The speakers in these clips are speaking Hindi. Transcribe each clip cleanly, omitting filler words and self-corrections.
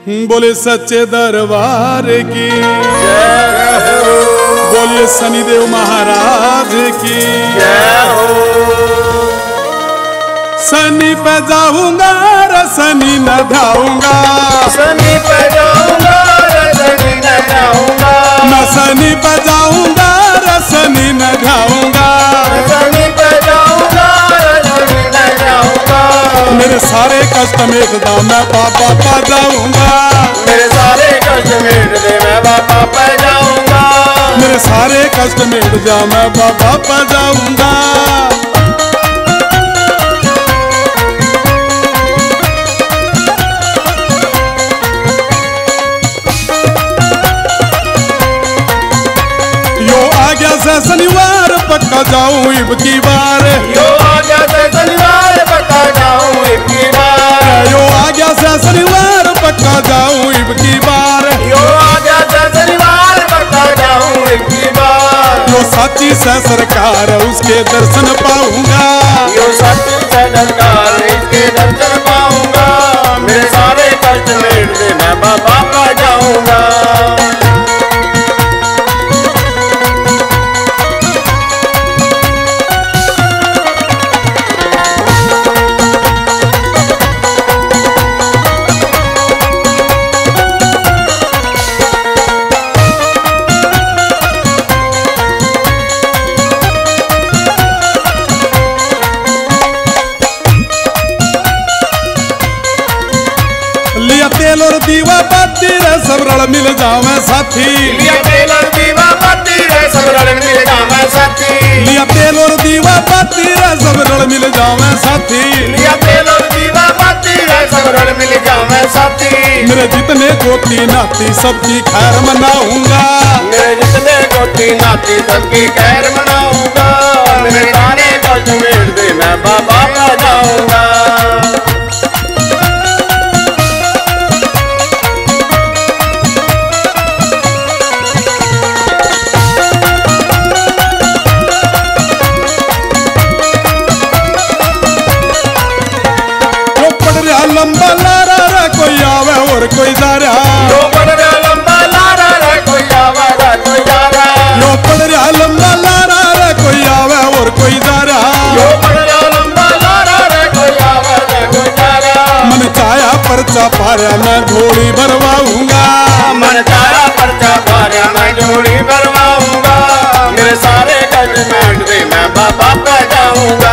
बोले सच्चे दरबार की, बोलिए शनिदेव महाराज की। शनि पे जाऊंगा रे शनि न ढाऊंगा, शनि पे जाऊंगा रे शनि न ढाऊंगा, मैं शनि पे जाऊंगा रे शनि न ढाऊंगा, शनि पे जाऊंगा रे शनि न ढाऊंगा। मेरे सारे कष्ट मिट दो मैं बाबा पा जाऊंगा, मेरे सारे कष्ट मिट दे मैं बाबा पे जाऊंगा, मेरे सारे कष्ट मिट जा मैं बाबा पा जाऊंगा। शनिवार पक्का जाऊं इब की बार, यो आ गया से शनिवार पक्का जाऊं इब की बार, यो आ गया से शनिवार पक्का जाऊं इब की बार, यो आ गया से शनिवार पक्का जाऊं इब की बार। यो साची से सरकार उसके दर्शन पाऊंगा, यो साची से सरकार उसके दर्शन पाऊंगा, मेरे सारे कष्ट मिट दे मैं बाबा पा जाऊंगा। तेल और दीवा बाती रे सब रल मिल जावे साथी, लिया तेल और दीवा बाती रे सब रल मिल जावे साथी, लिया तेल और दीवा बाती रे सब रल मिल जावे साथी, लिया तेल और दीवा बाती रे सब रल मिल जावे साथी। मेरे जितने गोती नाती सबकी खैर मनाऊंगा, मेरे जितने गोती नाती सबकी खैर मनाऊंगा, मेरे सारे कष्ट मिट दे मैं बाबा पा जाऊंगा। लंबा लारा रे कोई आवे और कोई जा रहा, यो पड़ रहा लंबा लारा रे कोई आवे रे कोई जा रहा, यो पड़ रहा लंबा लारा रे कोई आवे और कोई जा रहा, यो पड़ रहा लंबा लारा रे कोई आवे रे कोई जा रहा। मन चाया परचा पारा मैं झोली भरवाऊंगा, मन चाया परचा पारा मैं झोली भरवाऊंगा, मेरे सारे कष्ट मिट दे मैं बाबा पे जाऊंगा।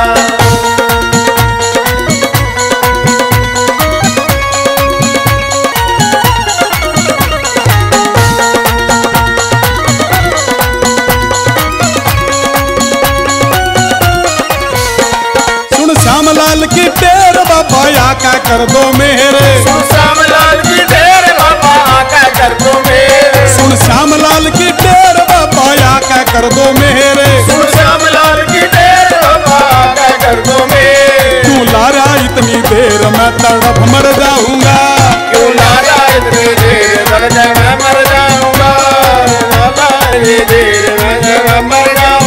श्यामलाल की ढेर बाबा आका कर दो मेरे, सुन श्यामलाल की ढेर बाबा आका कर दो मेरे, सुन श्यामलाल की ढेर बाबा आका कर दो मेरे, सुन श्यामलाल की ढेर बाबा आका कर दो मेरे। क्यों लारा इतनी देर मैं तड़प मर जाऊंगा, क्यों लारा इतनी देर मैं मर जाऊंगा, लारा इतनी देर मैं मर जाऊंगा।